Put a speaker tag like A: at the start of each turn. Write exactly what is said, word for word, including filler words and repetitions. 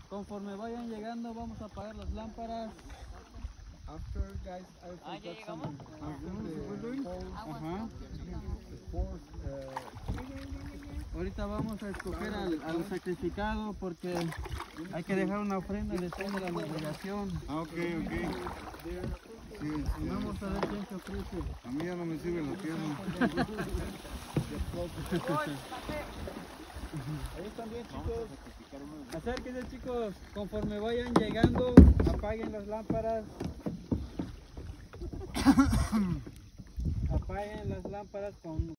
A: Conforme vayan llegando, vamos a apagar las lámparas.
B: After, guys, I
C: Ah, ¿ya
B: forgot
C: llegamos?
B: something. After the whole-
A: Ajá.
B: the fourth, uh,
A: Ahorita vamos a escoger al, al sacrificado porque hay que dejar una ofrenda después de la navegación.
D: Ah, ok, ok. Sí, sí.
A: Vamos a ver quién se ofrece.
D: A mí ya no me sirve la pierna.
B: ahí están bien, chicos.
A: Acérquense, chicos, conforme vayan llegando, apaguen las lámparas. Apaguen las lámparas con